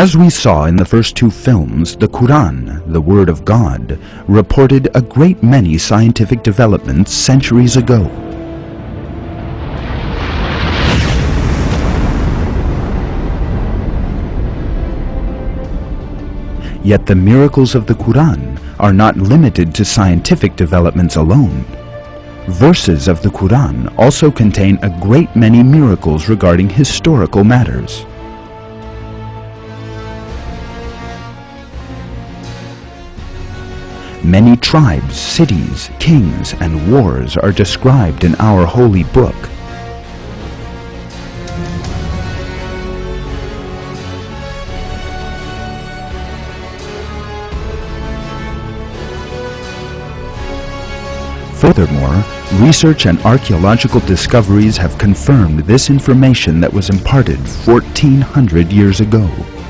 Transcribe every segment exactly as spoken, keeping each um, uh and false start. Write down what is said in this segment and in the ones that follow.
As we saw in the first two films, the Quran, the Word of God, reported a great many scientific developments centuries ago. Yet the miracles of the Quran are not limited to scientific developments alone. Verses of the Quran also contain a great many miracles regarding historical matters. Many tribes, cities, kings, and wars are described in our holy book. Furthermore, research and archaeological discoveries have confirmed this information that was imparted fourteen hundred years ago.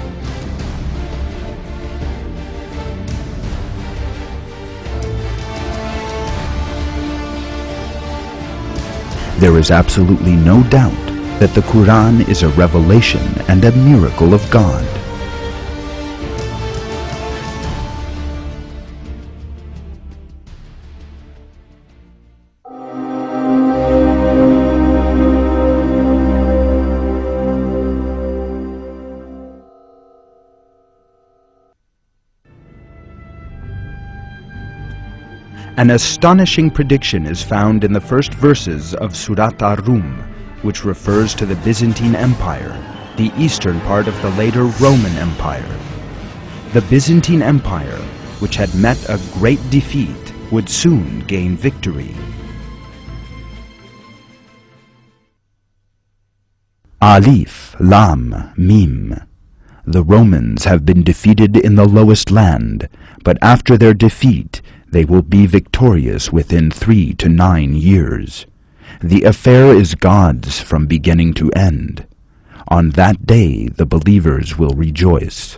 There is absolutely no doubt that the Quran is a revelation and a miracle of God. An astonishing prediction is found in the first verses of Surat Ar-Rum, which refers to the Byzantine Empire, the eastern part of the later Roman Empire. The Byzantine Empire, which had met a great defeat, would soon gain victory. Alif, Lam, Mim. The Romans have been defeated in the lowest land, but after their defeat, they will be victorious within three to nine years. The affair is God's from beginning to end. On that day the believers will rejoice.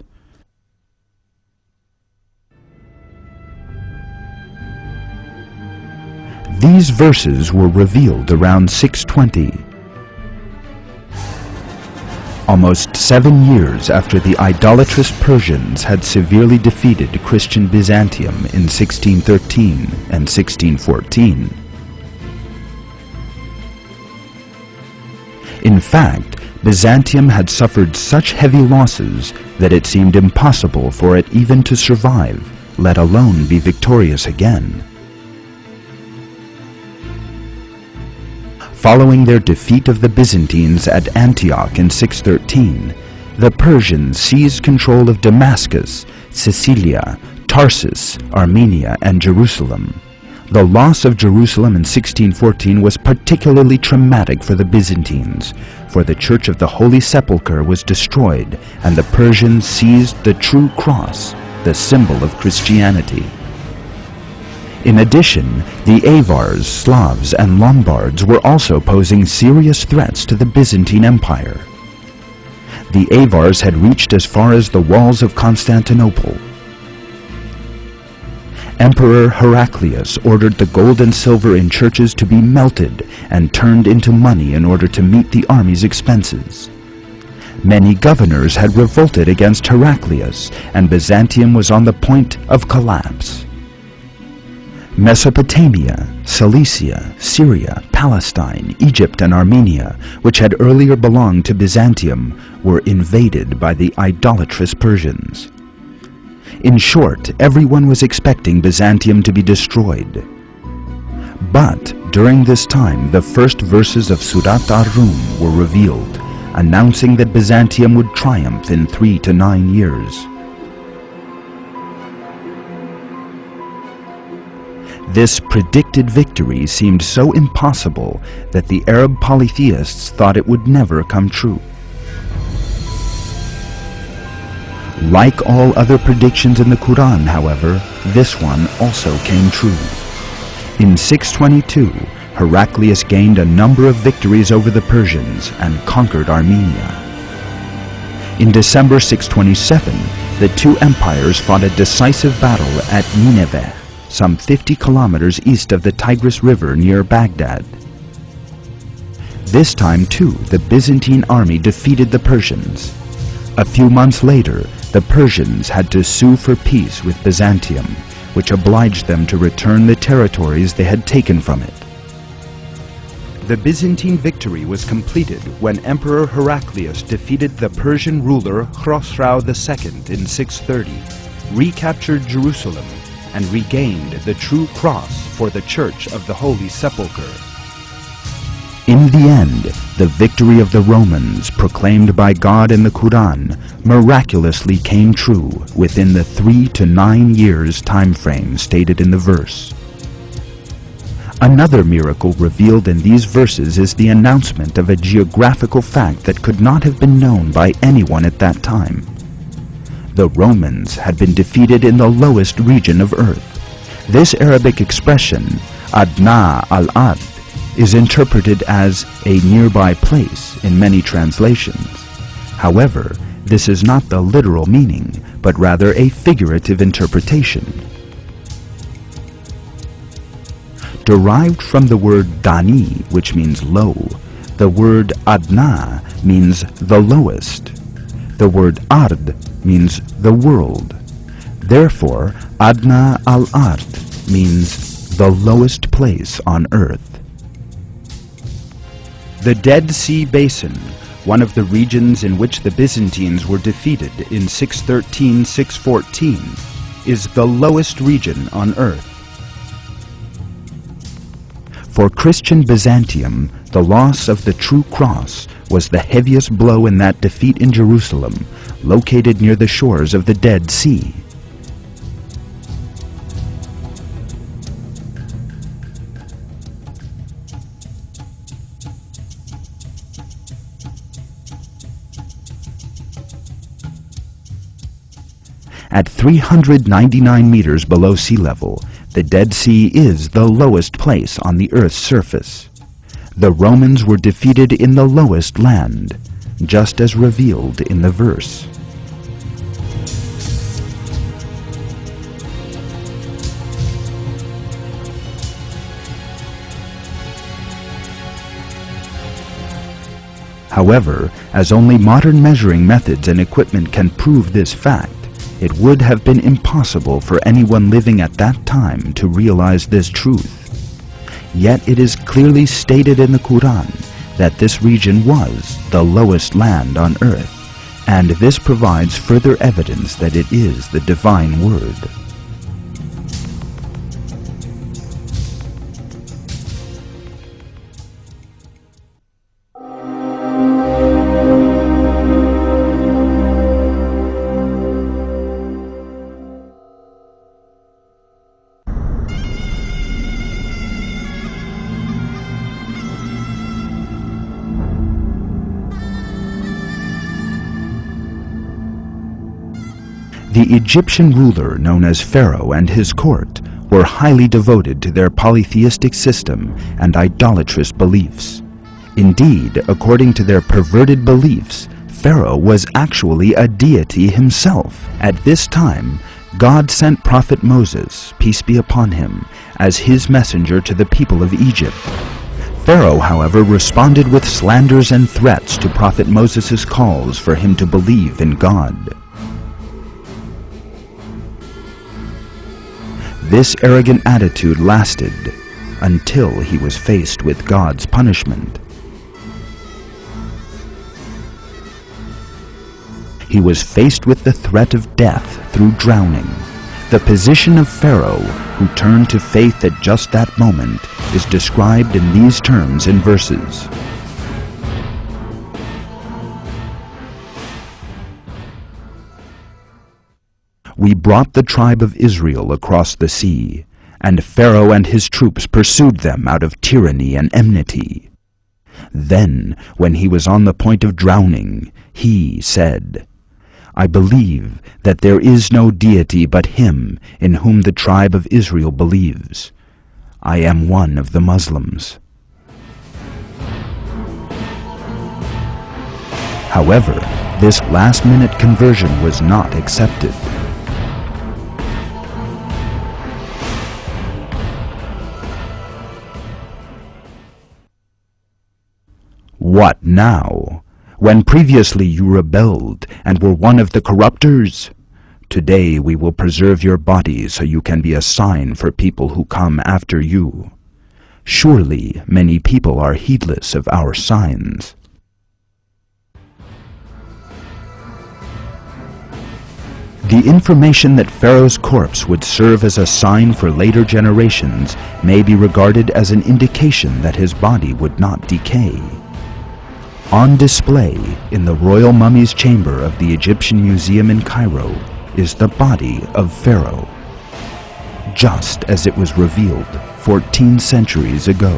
These verses were revealed around six twenty. Almost seven years after the idolatrous Persians had severely defeated Christian Byzantium in sixteen thirteen and sixteen fourteen. In fact, Byzantium had suffered such heavy losses that it seemed impossible for it even to survive, let alone be victorious again. Following their defeat of the Byzantines at Antioch in six thirteen, the Persians seized control of Damascus, Sicilia, Tarsus, Armenia, and Jerusalem. The loss of Jerusalem in sixteen fourteen was particularly traumatic for the Byzantines, for the Church of the Holy Sepulchre was destroyed, and the Persians seized the true cross, the symbol of Christianity. In addition, the Avars, Slavs, and Lombards were also posing serious threats to the Byzantine Empire. The Avars had reached as far as the walls of Constantinople. Emperor Heraclius ordered the gold and silver in churches to be melted and turned into money in order to meet the army's expenses. Many governors had revolted against Heraclius, and Byzantium was on the point of collapse. Mesopotamia, Cilicia, Syria, Palestine, Egypt, and Armenia, which had earlier belonged to Byzantium, were invaded by the idolatrous Persians. In short, everyone was expecting Byzantium to be destroyed. But during this time, the first verses of Surat Ar-Rum were revealed, announcing that Byzantium would triumph in three to nine years. This predicted victory seemed so impossible that the Arab polytheists thought it would never come true. Like all other predictions in the Quran, however, this one also came true. In six twenty-two, Heraclius gained a number of victories over the Persians and conquered Armenia. In December six twenty-seven, the two empires fought a decisive battle at Nineveh, some fifty kilometers east of the Tigris River near Baghdad. This time, too, the Byzantine army defeated the Persians. A few months later, the Persians had to sue for peace with Byzantium, which obliged them to return the territories they had taken from it. The Byzantine victory was completed when Emperor Heraclius defeated the Persian ruler Khosrau the Second in six thirty, recaptured Jerusalem, and regained the true cross for the Church of the Holy Sepulchre. In the end, the victory of the Romans, proclaimed by God in the Quran, miraculously came true within the three to nine years time frame stated in the verse. Another miracle revealed in these verses is the announcement of a geographical fact that could not have been known by anyone at that time. The Romans had been defeated in the lowest region of earth. This Arabic expression, Adna al-Ard, is interpreted as a nearby place in many translations. However, this is not the literal meaning, but rather a figurative interpretation. Derived from the word Dani, which means low, the word Adna means the lowest. The word Ard means the world. Therefore, Adna al-Ard means the lowest place on earth. The Dead Sea Basin, one of the regions in which the Byzantines were defeated in six thirteen to six fourteen, is the lowest region on earth. For Christian Byzantium, the loss of the true cross was the heaviest blow in that defeat in Jerusalem, located near the shores of the Dead Sea. At three hundred ninety-nine meters below sea level, the Dead Sea is the lowest place on the Earth's surface. The Romans were defeated in the lowest land, just as revealed in the verse. However, as only modern measuring methods and equipment can prove this fact, it would have been impossible for anyone living at that time to realize this truth. Yet it is clearly stated in the Quran that this region was the lowest land on earth, and this provides further evidence that it is the divine word. The Egyptian ruler known as Pharaoh and his court were highly devoted to their polytheistic system and idolatrous beliefs. Indeed, according to their perverted beliefs, Pharaoh was actually a deity himself. At this time, God sent Prophet Moses, peace be upon him, as his messenger to the people of Egypt. Pharaoh, however, responded with slanders and threats to Prophet Moses' calls for him to believe in God. This arrogant attitude lasted until he was faced with God's punishment. He was faced with the threat of death through drowning. The position of Pharaoh, who turned to faith at just that moment, is described in these terms in verses. We brought the tribe of Israel across the sea, and Pharaoh and his troops pursued them out of tyranny and enmity. Then, when he was on the point of drowning, he said, I believe that there is no deity but him in whom the tribe of Israel believes. I am one of the Muslims. However, this last-minute conversion was not accepted. What now? when previously you rebelled and were one of the corruptors? Today we will preserve your body so you can be a sign for people who come after you. Surely many people are heedless of our signs. The information that Pharaoh's corpse would serve as a sign for later generations may be regarded as an indication that his body would not decay. On display in the royal mummy's chamber of the Egyptian Museum in Cairo is the body of Pharaoh, just as it was revealed fourteen centuries ago.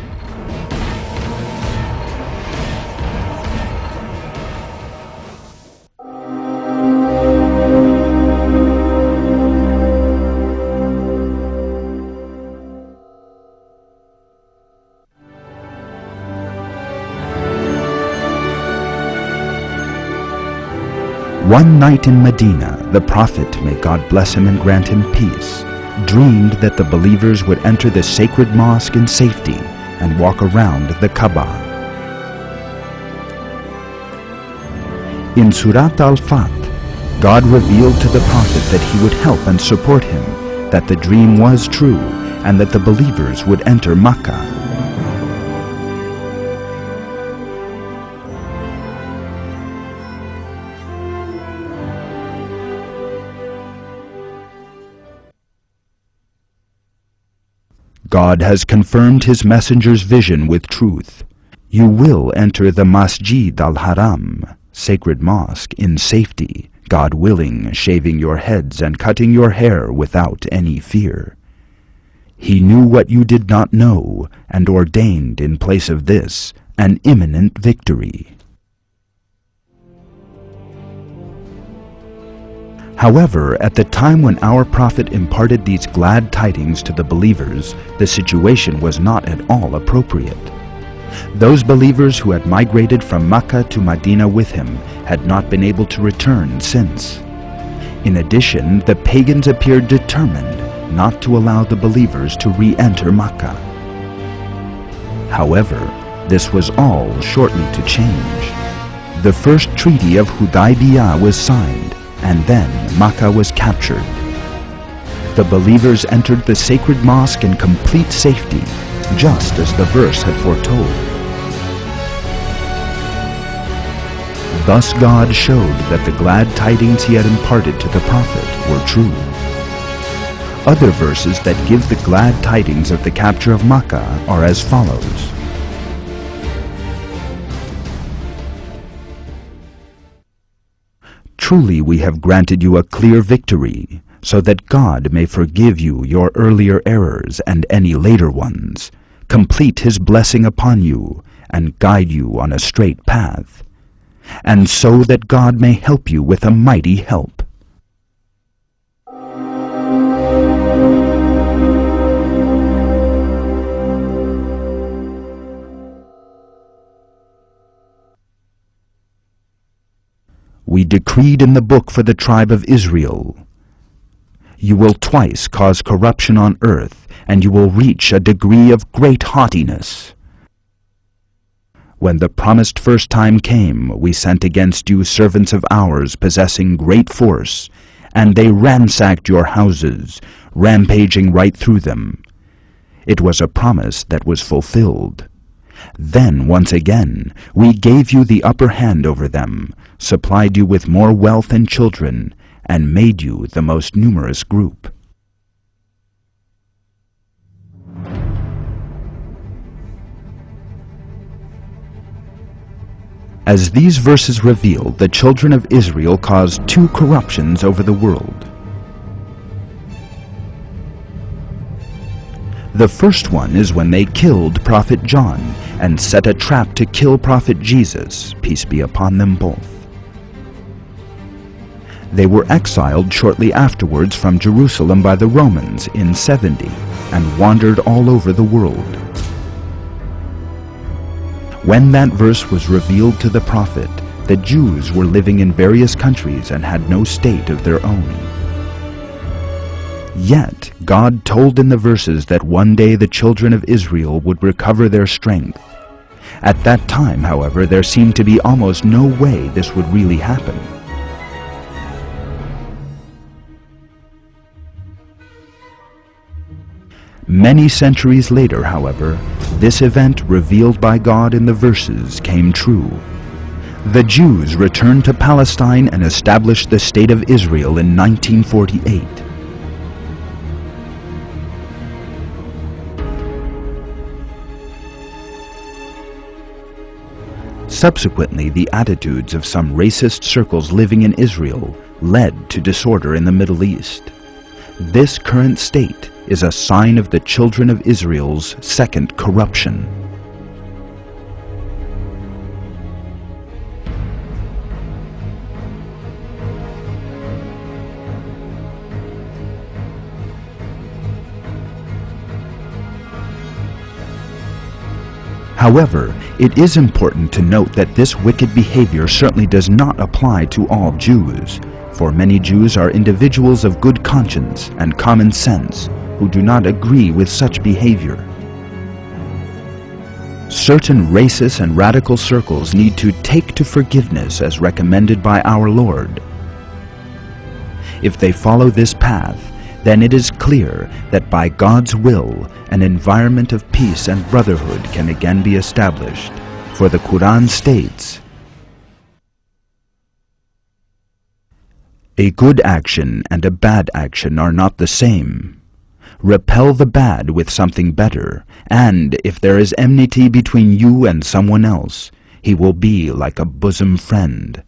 One night in Medina, the Prophet, may God bless him and grant him peace, dreamed that the believers would enter the sacred mosque in safety and walk around the Kaaba. In Surat Al-Fath, God revealed to the Prophet that he would help and support him, that the dream was true, and that the believers would enter Makkah. God has confirmed his messenger's vision with truth. You will enter the Masjid al-Haram, sacred mosque, in safety, God willing, shaving your heads and cutting your hair without any fear. He knew what you did not know, and ordained in place of this an imminent victory. However, at the time when our Prophet imparted these glad tidings to the believers, the situation was not at all appropriate. Those believers who had migrated from Makkah to Medina with him had not been able to return since. In addition, the pagans appeared determined not to allow the believers to re-enter Makkah. However, this was all shortly to change. The first treaty of Hudaybiyah was signed, and then Makkah was captured. The believers entered the sacred mosque in complete safety, just as the verse had foretold. Thus God showed that the glad tidings he had imparted to the Prophet were true. Other verses that give the glad tidings of the capture of Makkah are as follows. Truly we have granted you a clear victory, so that God may forgive you your earlier errors and any later ones, complete his blessing upon you, and guide you on a straight path, and so that God may help you with a mighty help. We decreed in the book for the tribe of Israel, you will twice cause corruption on earth, and you will reach a degree of great haughtiness. When the promised first time came, we sent against you servants of ours possessing great force, and they ransacked your houses, rampaging right through them. It was a promise that was fulfilled. Then, once again, we gave you the upper hand over them, supplied you with more wealth and children, and made you the most numerous group. As these verses reveal, the children of Israel caused two corruptions over the world. The first one is when they killed Prophet John and set a trap to kill Prophet Jesus, peace be upon them both. They were exiled shortly afterwards from Jerusalem by the Romans in seventy and wandered all over the world. When that verse was revealed to the prophet, the Jews were living in various countries and had no state of their own. Yet God told in the verses that one day the children of Israel would recover their strength, At that time, however, there seemed to be almost no way this would really happen. Many centuries later, however, this event revealed by God in the verses came true. The Jews returned to Palestine and established the State of Israel in nineteen forty-eight. Subsequently, the attitudes of some racist circles living in Israel led to disorder in the Middle East. This current state is a sign of the children of Israel's second corruption. However, it is important to note that this wicked behavior certainly does not apply to all Jews, for many Jews are individuals of good conscience and common sense who do not agree with such behavior. Certain racist and radical circles need to take to forgiveness as recommended by our Lord. If they follow this path, then it is clear that by God's will, an environment of peace and brotherhood can again be established. For the Quran states, "A good action and a bad action are not the same. Repel the bad with something better, and if there is enmity between you and someone else, he will be like a bosom friend."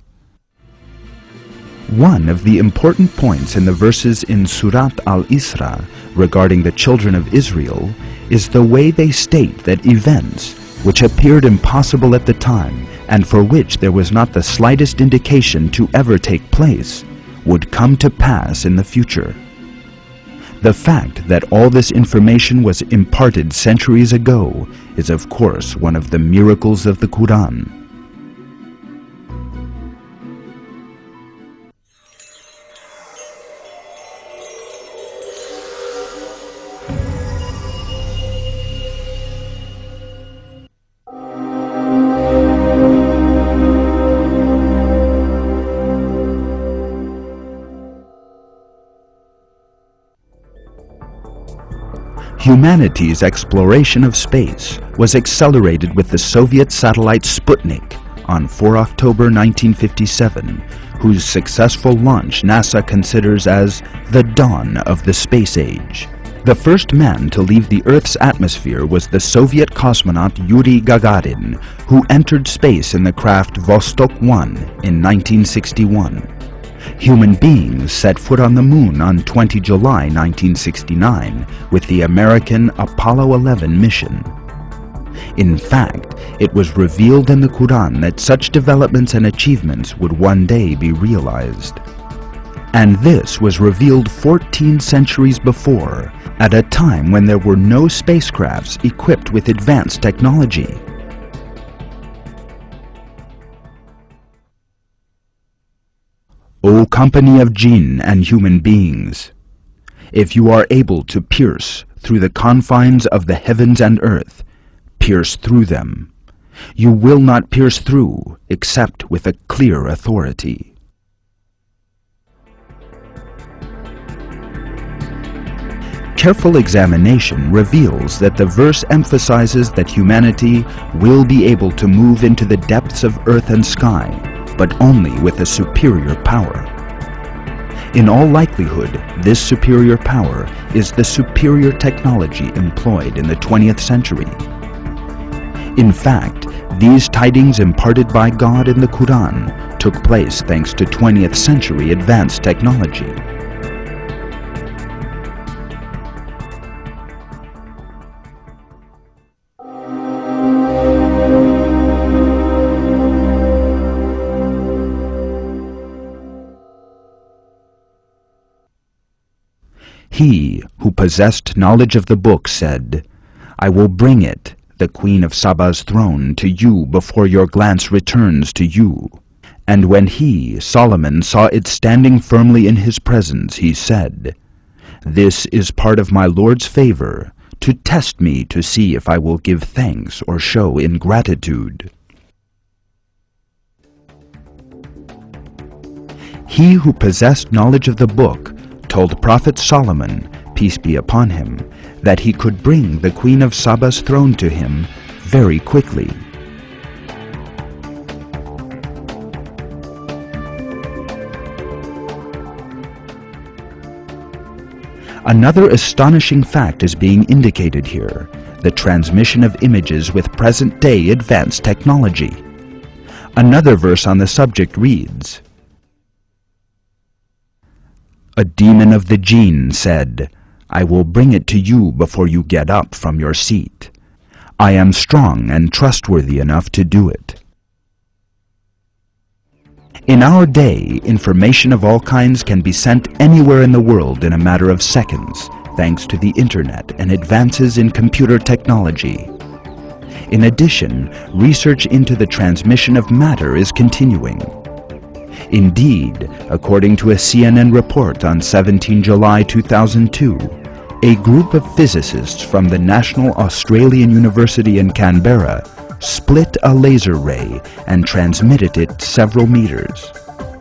One of the important points in the verses in Surat al-Isra regarding the children of Israel is the way they state that events which appeared impossible at the time and for which there was not the slightest indication to ever take place would come to pass in the future. The fact that all this information was imparted centuries ago is of course one of the miracles of the Quran. Humanity's exploration of space was accelerated with the Soviet satellite Sputnik on the fourth of October nineteen fifty-seven, whose successful launch NASA considers as the dawn of the space age. The first man to leave the Earth's atmosphere was the Soviet cosmonaut Yuri Gagarin, who entered space in the craft Vostok one in nineteen sixty-one. Human beings set foot on the moon on the twentieth of July nineteen sixty-nine with the American Apollo eleven mission. In fact, it was revealed in the Quran that such developments and achievements would one day be realized. And this was revealed fourteen centuries before, at a time when there were no spacecrafts equipped with advanced technology. O company of jinn and human beings, if you are able to pierce through the confines of the heavens and earth, pierce through them. You will not pierce through except with a clear authority. Careful examination reveals that the verse emphasizes that humanity will be able to move into the depths of earth and sky, but only with a superior power. In all likelihood, this superior power is the superior technology employed in the twentieth century. In fact, these tidings imparted by God in the Quran took place thanks to twentieth century advanced technology. He who possessed knowledge of the book said, "I will bring it, the Queen of Saba's throne, to you before your glance returns to you." And when he, Solomon, saw it standing firmly in his presence, he said, "This is part of my Lord's favor, to test me to see if I will give thanks or show ingratitude. He who possessed knowledge of the book told Prophet Solomon, peace be upon him, that he could bring the Queen of Saba's throne to him very quickly. Another astonishing fact is being indicated here: the transmission of images with present-day advanced technology. Another verse on the subject reads, "A demon of the jinn said, 'I will bring it to you before you get up from your seat. I am strong and trustworthy enough to do it.'" In our day, information of all kinds can be sent anywhere in the world in a matter of seconds, thanks to the internet and advances in computer technology. In addition, research into the transmission of matter is continuing. Indeed, according to a C N N report on the seventeenth of July two thousand two, a group of physicists from the National Australian University in Canberra split a laser ray and transmitted it several meters.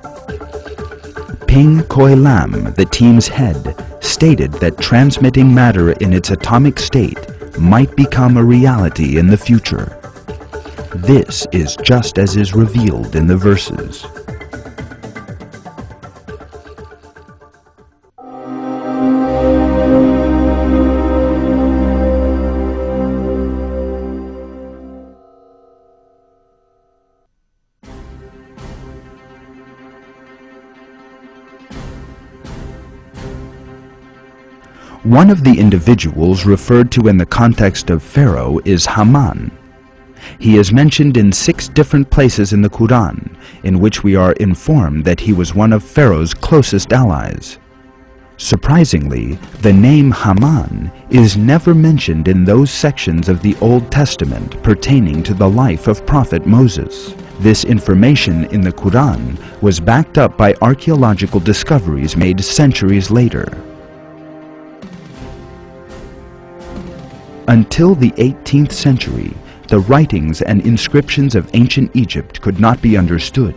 Ping Koi Lam, the team's head, stated that transmitting matter in its atomic state might become a reality in the future. This is just as is revealed in the verses. One of the individuals referred to in the context of Pharaoh is Haman. He is mentioned in six different places in the Quran, in which we are informed that he was one of Pharaoh's closest allies. Surprisingly, the name Haman is never mentioned in those sections of the Old Testament pertaining to the life of Prophet Moses. This information in the Quran was backed up by archaeological discoveries made centuries later. Until the eighteenth century, the writings and inscriptions of ancient Egypt could not be understood.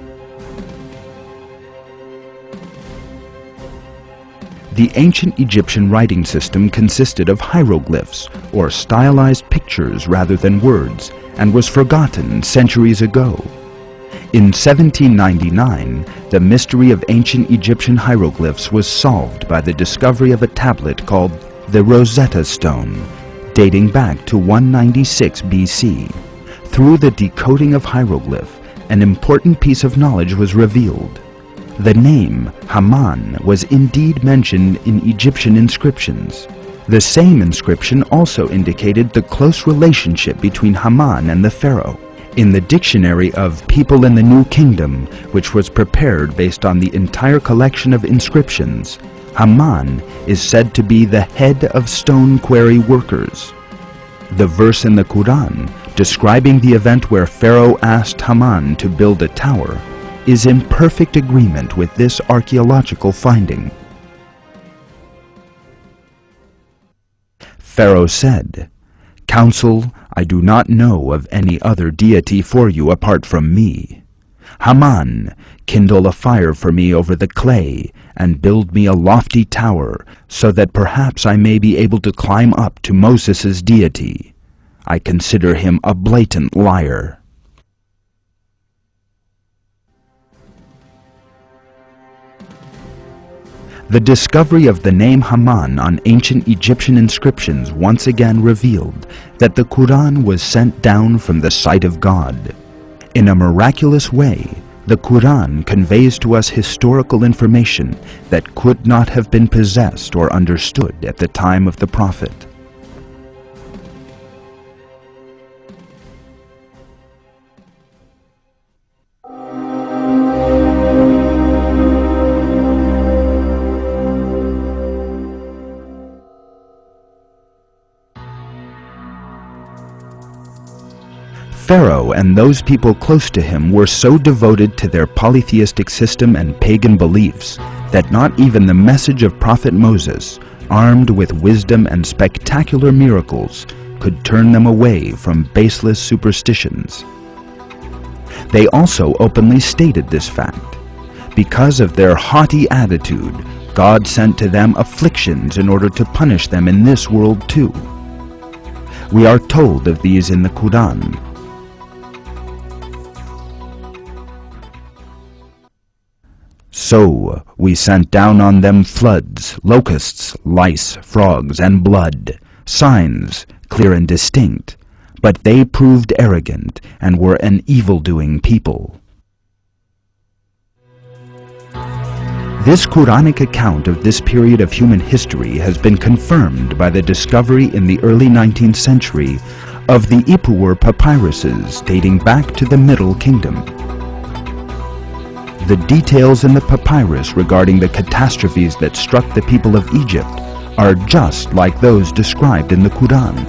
The ancient Egyptian writing system consisted of hieroglyphs, or stylized pictures rather than words, and was forgotten centuries ago. In seventeen ninety-nine, the mystery of ancient Egyptian hieroglyphs was solved by the discovery of a tablet called the Rosetta Stone, dating back to one ninety-six B C. Through the decoding of hieroglyph, an important piece of knowledge was revealed. The name Haman was indeed mentioned in Egyptian inscriptions. The same inscription also indicated the close relationship between Haman and the pharaoh. In the Dictionary of People in the New Kingdom, which was prepared based on the entire collection of inscriptions, Haman is said to be the head of stone quarry workers. The verse in the Quran describing the event where Pharaoh asked Haman to build a tower is in perfect agreement with this archaeological finding. Pharaoh said, "Counsel, I do not know of any other deity for you apart from me. Haman, kindle a fire for me over the clay, and build me a lofty tower, so that perhaps I may be able to climb up to Moses' deity. I consider him a blatant liar." The discovery of the name Haman on ancient Egyptian inscriptions once again revealed that the Quran was sent down from the sight of God. In a miraculous way, the Quran conveys to us historical information that could not have been possessed or understood at the time of the Prophet. Pharaoh and those people close to him were so devoted to their polytheistic system and pagan beliefs that not even the message of Prophet Moses, armed with wisdom and spectacular miracles, could turn them away from baseless superstitions. They also openly stated this fact. Because of their haughty attitude, God sent to them afflictions in order to punish them in this world too. We are told of these in the Quran. So we sent down on them floods, locusts, lice, frogs, and blood, signs, clear and distinct, but they proved arrogant and were an evil-doing people. This Quranic account of this period of human history has been confirmed by the discovery in the early nineteenth century of the Ipuwer papyruses dating back to the Middle Kingdom. The details in the papyrus regarding the catastrophes that struck the people of Egypt are just like those described in the Quran.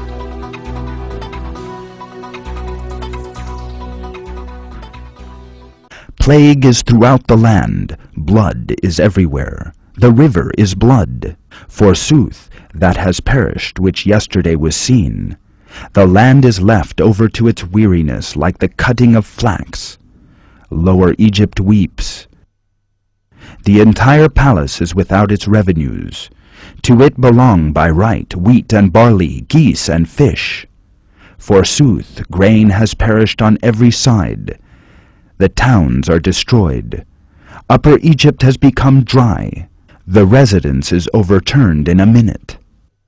Plague is throughout the land, blood is everywhere. The river is blood. Forsooth, that has perished which yesterday was seen. The land is left over to its weariness like the cutting of flax. Lower Egypt weeps. The entire palace is without its revenues. To it belong by right wheat and barley, geese and fish. Forsooth, grain has perished on every side. The towns are destroyed. Upper Egypt has become dry. The residence is overturned in a minute.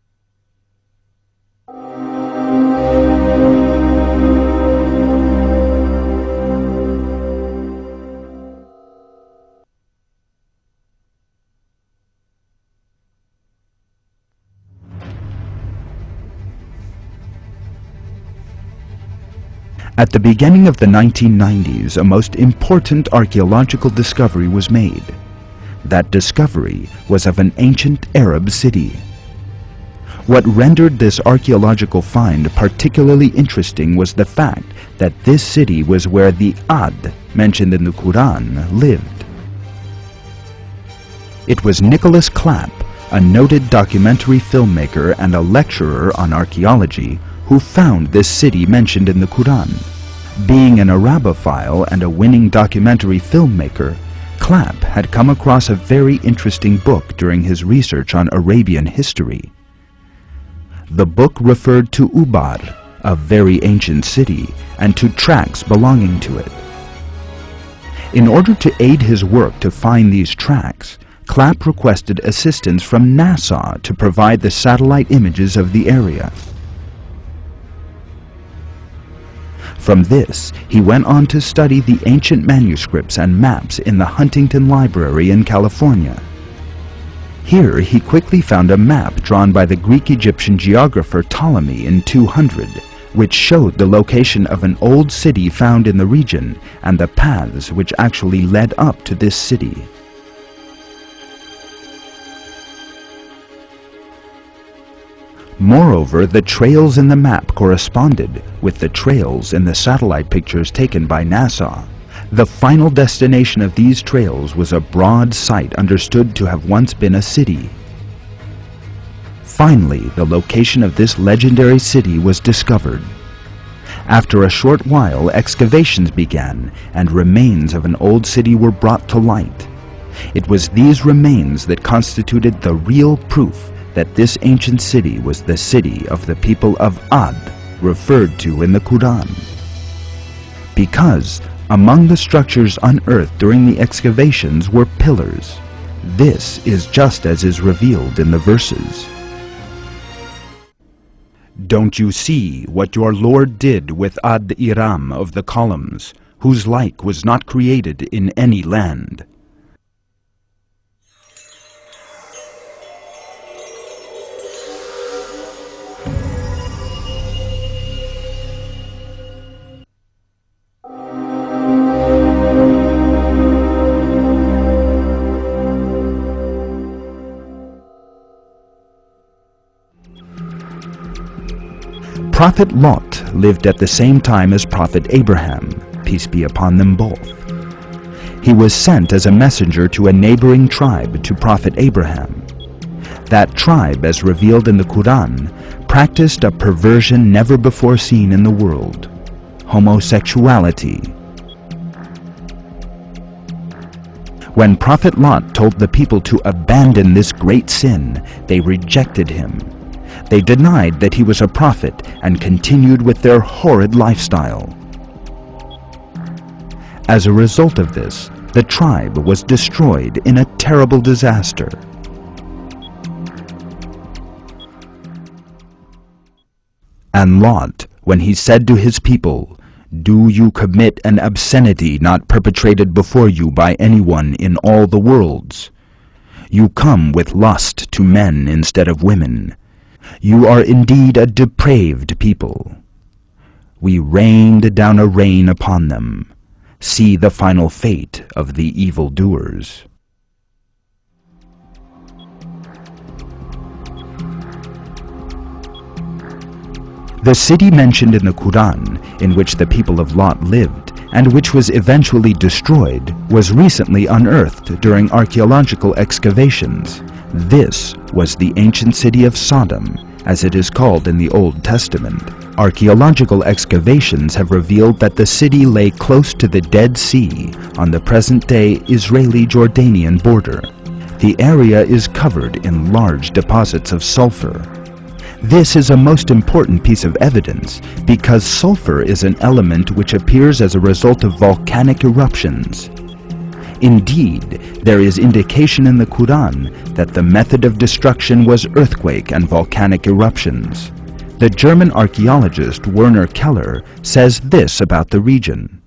At the beginning of the nineteen nineties, a most important archaeological discovery was made. That discovery was of an ancient Arab city. What rendered this archaeological find particularly interesting was the fact that this city was where the Ad, mentioned in the Quran, lived. It was Nicholas Clapp, a noted documentary filmmaker and a lecturer on archaeology, who found this city mentioned in the Quran. Being an Arabophile and a winning documentary filmmaker, Clapp had come across a very interesting book during his research on Arabian history. The book referred to Ubar, a very ancient city, and to tracks belonging to it. In order to aid his work to find these tracks, Clapp requested assistance from NASA to provide the satellite images of the area. From this, he went on to study the ancient manuscripts and maps in the Huntington Library in California. Here he quickly found a map drawn by the Greek-Egyptian geographer Ptolemy in two hundred, which showed the location of an old city found in the region and the paths which actually led up to this city. Moreover, the trails in the map corresponded with the trails in the satellite pictures taken by NASA. The final destination of these trails was a broad site understood to have once been a city. Finally, the location of this legendary city was discovered. After a short while, excavations began, and remains of an old city were brought to light. It was these remains that constituted the real proof that this ancient city was the city of the people of Ad, referred to in the Quran. Because among the structures unearthed during the excavations were pillars. This is just as is revealed in the verses. Don't you see what your Lord did with Ad Iram of the columns, whose like was not created in any land? Prophet Lot lived at the same time as Prophet Abraham, peace be upon them both. He was sent as a messenger to a neighboring tribe to Prophet Abraham. That tribe, as revealed in the Quran, practiced a perversion never before seen in the world: homosexuality. When Prophet Lot told the people to abandon this great sin, they rejected him. They denied that he was a prophet and continued with their horrid lifestyle. As a result of this, the tribe was destroyed in a terrible disaster. And Lot, when he said to his people, "Do you commit an obscenity not perpetrated before you by anyone in all the worlds? You come with lust to men instead of women. You are indeed a depraved people. We rained down a rain upon them. See the final fate of the evildoers." The city mentioned in the Quran, in which the people of Lot lived, and which was eventually destroyed, was recently unearthed during archaeological excavations. This was the ancient city of Sodom, as it is called in the Old Testament. Archaeological excavations have revealed that the city lay close to the Dead Sea on the present-day Israeli-Jordanian border. The area is covered in large deposits of sulfur. This is a most important piece of evidence because sulfur is an element which appears as a result of volcanic eruptions. Indeed, there is indication in the Quran that the method of destruction was earthquake and volcanic eruptions. The German archaeologist Werner Keller says this about the region.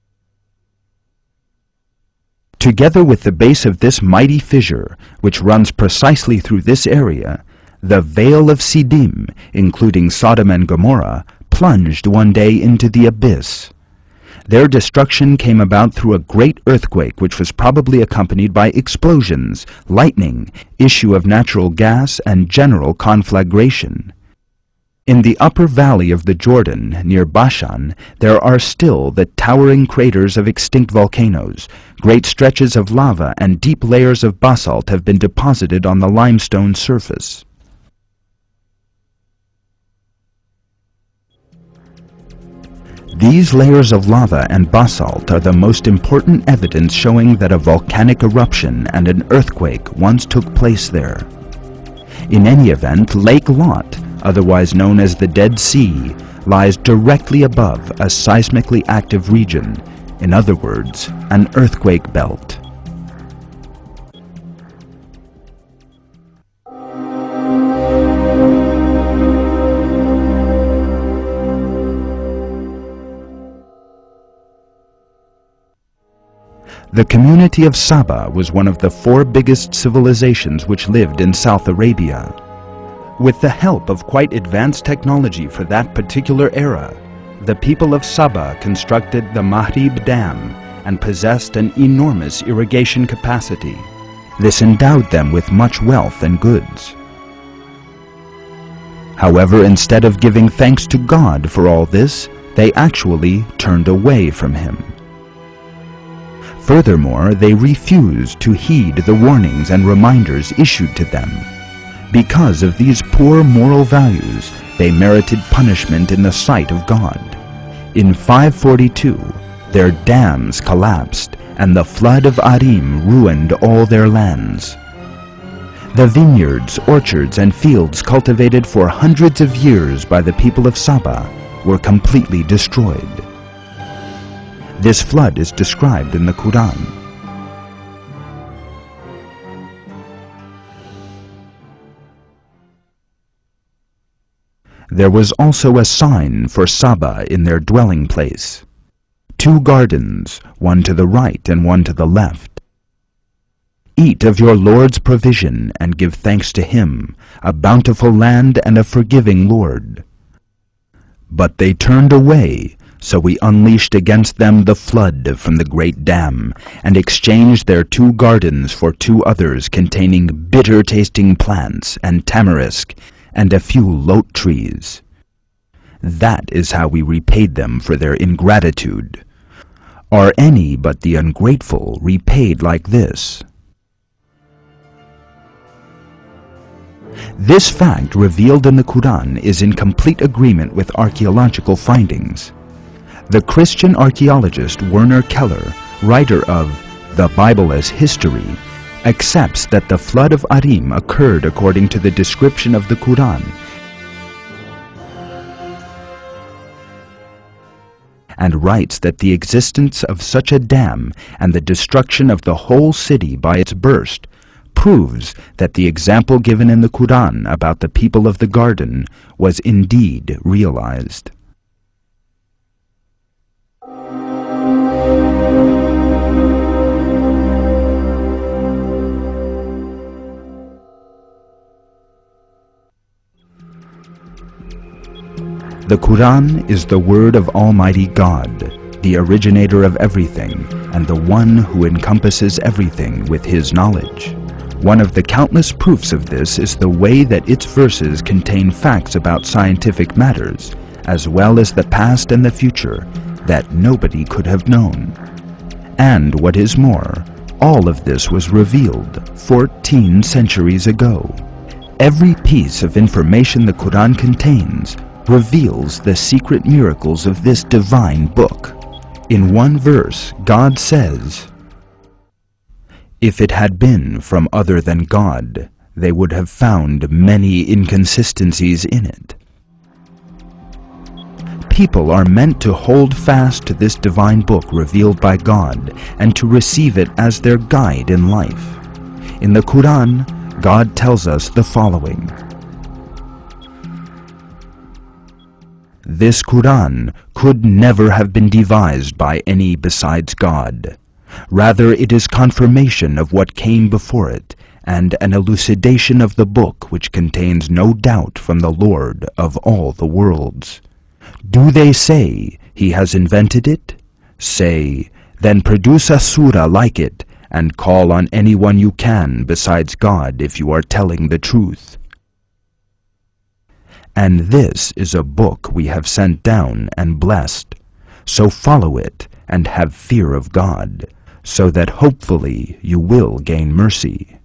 Together with the base of this mighty fissure, which runs precisely through this area, the Vale of Siddim, including Sodom and Gomorrah, plunged one day into the abyss. Their destruction came about through a great earthquake which was probably accompanied by explosions, lightning, issue of natural gas, and general conflagration. In the upper valley of the Jordan, near Bashan, there are still the towering craters of extinct volcanoes. Great stretches of lava and deep layers of basalt have been deposited on the limestone surface. These layers of lava and basalt are the most important evidence showing that a volcanic eruption and an earthquake once took place there. In any event, Lake Lot, otherwise known as the Dead Sea, lies directly above a seismically active region, in other words, an earthquake belt. The community of Saba was one of the four biggest civilizations which lived in South Arabia. With the help of quite advanced technology for that particular era, the people of Saba constructed the Mahrib Dam and possessed an enormous irrigation capacity. This endowed them with much wealth and goods. However, instead of giving thanks to God for all this, they actually turned away from Him. Furthermore, they refused to heed the warnings and reminders issued to them. Because of these poor moral values, they merited punishment in the sight of God. In five forty-two, their dams collapsed, and the flood of Arim ruined all their lands. The vineyards, orchards, and fields cultivated for hundreds of years by the people of Saba were completely destroyed. This flood is described in the Quran. There was also a sign for Saba in their dwelling place. Two gardens, one to the right and one to the left. Eat of your Lord's provision and give thanks to Him, a bountiful land and a forgiving Lord. But they turned away, so we unleashed against them the flood from the great dam, and exchanged their two gardens for two others containing bitter-tasting plants and tamarisk, and a few lote trees. That is how we repaid them for their ingratitude. Are any but the ungrateful repaid like this? This fact revealed in the Quran is in complete agreement with archaeological findings. The Christian archaeologist Werner Keller, writer of The Bible as History, accepts that the flood of Arim occurred according to the description of the Quran, and writes that the existence of such a dam and the destruction of the whole city by its burst proves that the example given in the Quran about the people of the garden was indeed realized. The Quran is the word of Almighty God, the originator of everything, and the one who encompasses everything with His knowledge. One of the countless proofs of this is the way that its verses contain facts about scientific matters, as well as the past and the future, that nobody could have known. And what is more, all of this was revealed fourteen centuries ago. Every piece of information the Quran contains reveals the secret miracles of this divine book. In one verse, God says, "If it had been from other than God, they would have found many inconsistencies in it." People are meant to hold fast to this divine book revealed by God and to receive it as their guide in life. In the Quran, God tells us the following: "This Quran could never have been devised by any besides God. Rather, it is confirmation of what came before it, and an elucidation of the book which contains no doubt from the Lord of all the worlds. Do they say, He has invented it? Say, then produce a surah like it, and call on anyone you can besides God if you are telling the truth. And this is a book we have sent down and blessed, so follow it and have fear of God, so that hopefully you will gain mercy."